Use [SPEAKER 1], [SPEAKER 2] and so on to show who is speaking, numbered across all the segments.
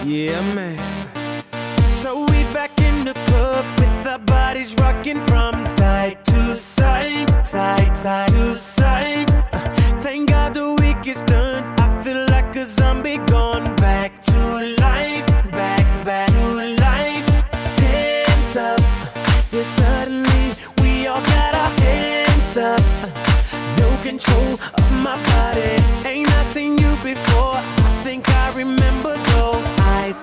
[SPEAKER 1] Yeah, man.
[SPEAKER 2] So we back in the club with our bodies rocking from side to side, side to side. Thank God the week is done. I feel like a zombie gone back to life, back to life. Hands up, yeah, suddenly we all got our hands up. No control of my body. Ain't I seen you before? I think I remember those eyes.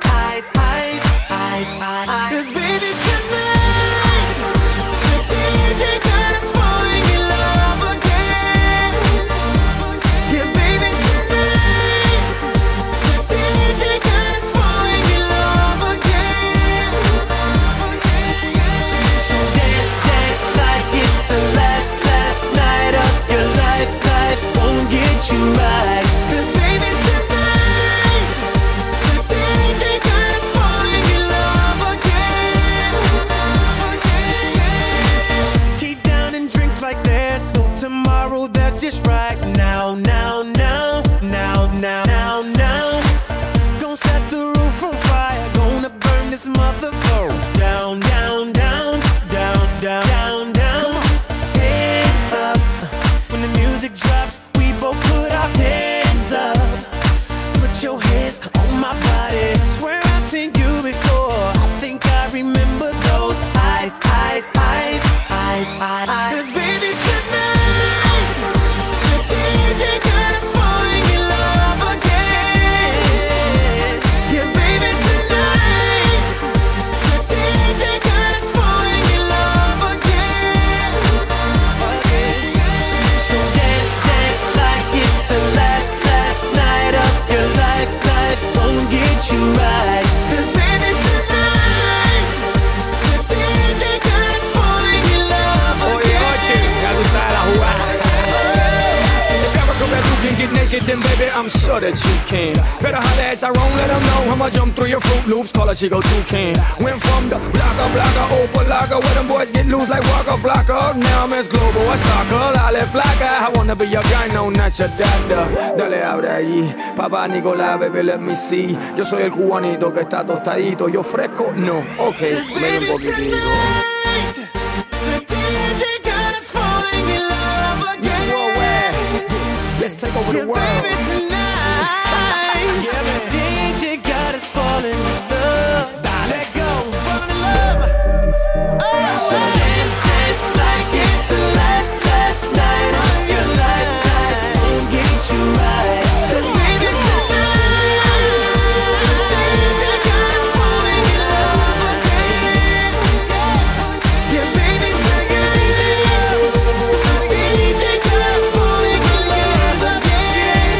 [SPEAKER 2] 'Cause baby tonight, the DJ got us falling in love again. Yeah, baby tonight, the DJ got us falling in love again. So dance like it's the last night of your life. Life won't get you right. 'Cause baby tonight, the DJ got us falling in love again. Keep down and drinks like there's no tomorrow. That's just right now. Gonna set the roof on fire. Gonna burn this motherfucker down. Hands up. When the music drops, we both put our hands up. Put your hands on my body. Swear I've seen you before. I think I remember those eyes. 'Cause baby tonight, the DJ got us falling in love again. Yeah, baby tonight, the DJ got us falling in love again. So dance like it's the last night of your life. Life won't get you right. 'Cause baby tonight, the DJ got us falling in love again.
[SPEAKER 1] Oye, noche, ya tú sabes la jugada. If ever come that you can get naked, then baby, I'm sure that you can. Better holler at Tyrone, let him know I'ma jump through your Fruit Loops, call a Chico Toucan. Went from the blocker, Opalaga, where them boys get loose like Waka Flocka. Now I'm as global as soccer, Lale Flocka. I wanna be your guy, no, not your dada. Dale, abre ahí, papá Nicolás, baby, let me see. Yo soy el cubanito que está tostadito, yo fresco, no, ok, medio un poquitito.
[SPEAKER 2] The DJ got us falling in love again.
[SPEAKER 1] This worldwide, let's take over the world.
[SPEAKER 2] Baby tonight, the DJ got us falling in love. Let go, falling in love. So dance like it's the last night of your life. Life won't get you right. 'Cause baby tonight, the DJ got us falling in love again. Yeah, baby tonight, the DJ got us falling in love again.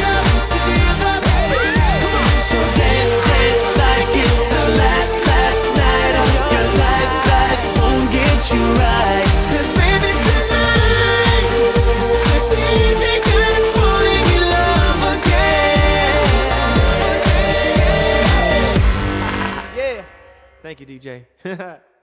[SPEAKER 2] So dance like it's the last night of your life. Life won't get you right. 'Cause baby tonight, the DJ got us falling in love again.
[SPEAKER 1] Yeah. Thank you, DJ.